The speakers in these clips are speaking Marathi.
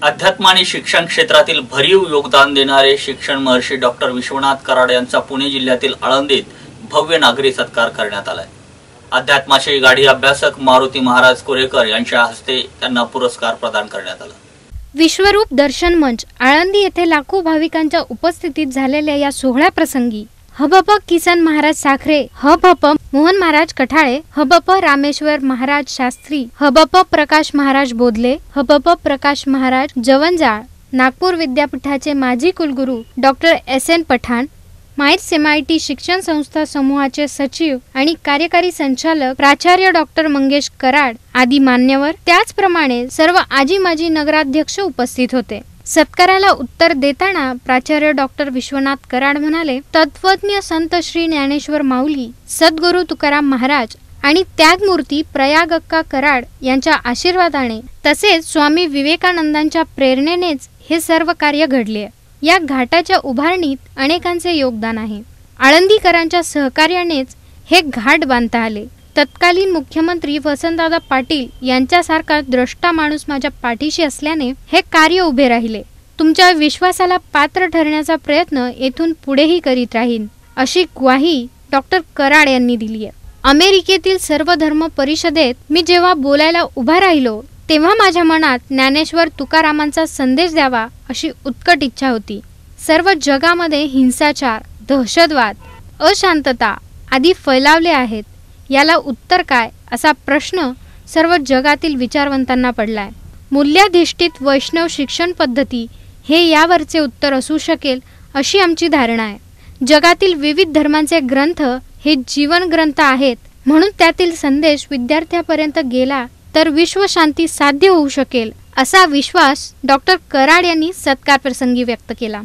अध्यात्म आणि शिक्षण क्षेत्रातील भरीव योगदान देणारे शिक्षण महर्षी डॉक्टर विश्वनाथ कराड यांचा पुणे जिल्ह्यातील आळंदीत भव्य नागरी सत्कार करण्यात आलाय। अध्यात्माचे गाढी अभ्यासक मारुती महाराज कुरेकर यांच्या हस्ते त्यांना पुरस्कार प्रदान करण्यात आला। विश्वरूप दर्शन मंच आळंदी येथे लाखो भाविकांच्या उपस्थितीत झालेल्या या सोहळ्याप्रसंगी हबप किसन महाराज साखरे, हबप मोहन महाराज कठाळे, हबप रामेश्वर महाराज शास्त्री, हबप प्रकाश महाराज बोधले, हबप प्रकाश महाराज जवंजाळ, नागपूर विद्यापीठाचे माजी कुलगुरू डॉक्टर एस.एन. पठाण, माईट्स एमआयटी शिक्षण संस्था समूहाचे सचिव आणि कार्यकारी संचालक प्राचार्य डॉक्टर मंगेश कराड आदी मान्यवर, त्याचप्रमाणे सर्व आजी माजी नगराध्यक्ष उपस्थित होते। सत्काराला उत्तर देताना प्राचार्य डॉक्टर विश्वनाथ कराड म्हणाले, तत्वज्ञ संत श्री ज्ञानेश्वर माऊली, सद्गुरू तुकाराम महाराज आणि त्यागमूर्ती प्रयाग अक्का कराड यांच्या आशीर्वादाने तसेच स्वामी विवेकानंदांच्या प्रेरणेनेच हे सर्व कार्य घडले। या घाटाच्या उभारणीत अनेकांचे योगदान आहे। आळंदीकरांच्या सहकार्यानेच हे घाट बांधता आले। तत्कालीन मुख्यमंत्री वसंतदादा पाटील यांच्यासारखा द्रष्टा माणूस माझ्या पाठीशी असल्याने हे कार्य उभे राहिले। तुमच्या विश्वासाला पात्र ठरण्याचा प्रयत्न येथून पुढेही करीत राहीन, अशी ग्वाही डॉक्टर कराड यांनी दिली आहे। अमेरिकेतील सर्व धर्म परिषदेत मी जेव्हा बोलायला उभा राहिलो तेव्हा माझ्या मनात ज्ञानेश्वर तुकारामांचा संदेश द्यावा अशी उत्कट इच्छा होती। सर्व जगामध्ये हिंसाचार, दहशतवाद, अशांतता आदी फैलावले आहेत, याला उत्तर काय असा प्रश्न सर्व जगातील विचारवंतांना पडलाय। मूल्याधिष्ठित वैष्णव शिक्षण पद्धती हे यावरचे उत्तर असू शकेल अशी आमची धारणा आहे। जगातील विविध धर्मांचे ग्रंथ हे जीवन ग्रंथ आहेत, म्हणून त्यातील संदेश विद्यार्थ्यापर्यंत गेला तर विश्व शांती साध्य होऊ शकेल असा विश्वास डॉक्टर कराड यांनी सत्कार प्रसंगी व्यक्त केला।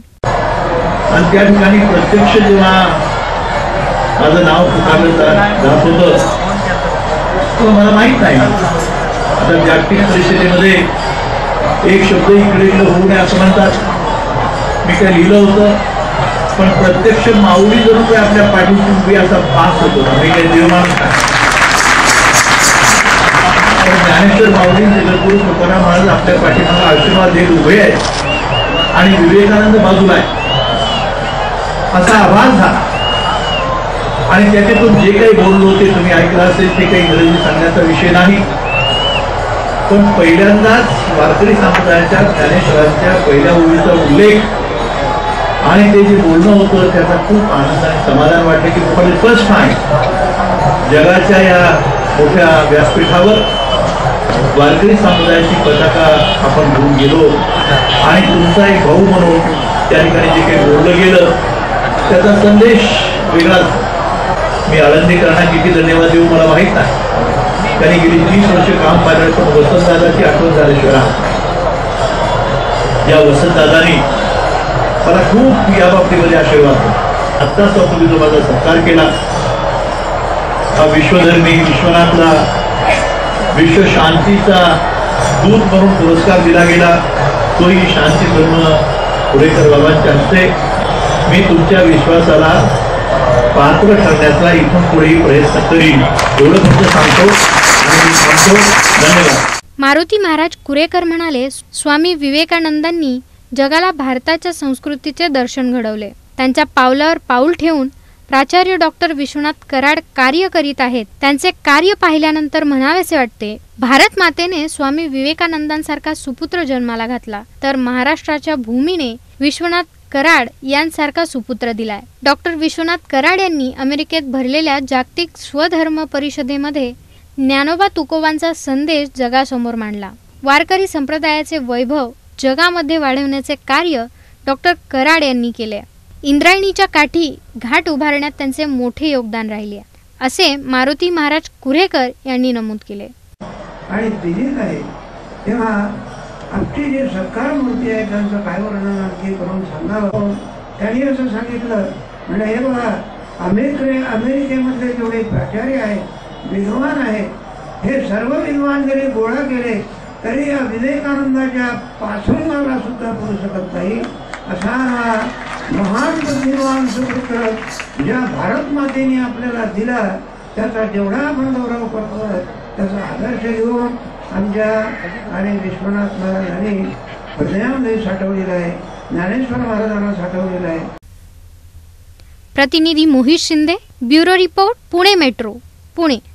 आणि त्या ठिकाणी प्रत्यक्ष जेव्हा माझं नाव पुकारलं जात होतं तो मला माहित नाही। आता जागतिक परिषदेमध्ये एक शब्द इकडे इकडे होऊ नये असं म्हणतात। मी काय लिहिलं होतं, पण प्रत्यक्ष माऊली जरूर काही आपल्या पाठीशी उभी असा भास होतो। मी काही देवमाणूस नाही, ज्ञानेश्वर माऊली जगद्गुरू तुकाराम महाराज आपल्या पाठीमागे आशीर्वाद देत उभे आहेत आणि विवेकानंद बाजूला आहे असा आभास झाला। आणि त्याच्यातून जे काही बोललो ते तुम्ही ऐकलं असेल, ते काही इंग्रजी सांगण्याचा विषय नाही, पण पहिल्यांदाच वारकरी संप्रदायाच्या ज्ञानेश्वरांच्या पहिल्या ओळीचा उल्लेख आणि ते जे बोलणं होतं त्याचा खूप आनंद आणि समाधान वाटले की फॉर द फर्स्ट टाइम जगाच्या या मोठ्या व्यासपीठावर वारकरी संप्रदायाची पताका आपण घेऊन गेलो आणि तुमचा एक भाऊ म्हणून त्या ठिकाणी जे काही बोललं गेलं त्याचा संदेश वेगळाच। मी आळंदीकरांना किती धन्यवाद देऊ मला माहीत नाही, त्यांनी गेली 30 वर्ष काम पाहिलं, पण वसंतदादाची आठवण झाल्याशिवाय या वसंतदादांनी मला खूप या बाबतीमध्ये आशीर्वाद दिला। आत्ताच तुम्ही जो माझा सत्कार केला, हा विश्वधर्मी विश्वनाथला विश्व शांतीचा दूत म्हणून पुरस्कार दिला गेला, तोही शांती धर्म कुरेकर बाबांच्या हस्ते। मी तुमच्या विश्वासाला पात्र ठरण्याचा इथून पुढेही प्रयत्न करीन, एवढं फक्त सांगतो आणि सांगतो। धन्यवाद। मारुती महाराज कुरेकर म्हणाले, स्वामी विवेकानंदांनी जगाला भारताच्या संस्कृतीचे दर्शन घडवले। त्यांच्या पावलावर पाऊल ठेवून प्राचार्य डॉक्टर विश्वनाथ कराड कार्य करीत आहेत। त्यांचे कार्य पाहिल्यानंतर म्हणावेसे वाटते, भारत मातेने स्वामी विवेकानंदांसारखा सुपुत्र जन्माला घातला तर महाराष्ट्राच्या भूमीने विश्वनाथ कराड यांसारखा सुपुत्र दिलाय। डॉक्टर विश्वनाथ कराड यांनी अमेरिकेत भरलेल्या जागतिक स्वधर्म परिषदेमध्ये ज्ञानोबा तुकोबांचा संदेश जगासमोर मांडला। वारकरी संप्रदायाचे वैभव जगामध्ये वाढवण्याचे कार्य डॉक्टर कराड यांनी केले। इंद्रायणीच्या काठी घाट उभारण्यात त्यांचे मोठे योगदान राहिले, असे मारुती महाराज कुरेकर यांनी नमूद केले। आणि दिलीप आहे तेव्हा आमची जे सरकार मूर्ती आहे त्यांचं काय वर्णन आणखी करून सांगावं। त्यांनी असं सांगितलं, म्हणजे हे बघा अमेरिकेमधले जेवढे प्राचार्य आहेत, विद्वान आहेत, हे सर्व विद्वान जरी गोळा केले तरी या विवेकानंदाच्या पासुंगाला सुद्धा करू शकत नाही असा महान प्रतिभावान सुपुत्र ज्या भारत मातेने आपल्याला दिला त्याचा जेवढा आपण गौरव करतो त्याचा आदर्श घेऊन आमच्या आणि विश्वनाथ महाराजांनी हृदयामध्ये साठवलेला आहे, ज्ञानेश्वर महाराजांना साठवलेला आहे. प्रतिनिधी Mohit Shinde, bureau report, Pune metro, Pune.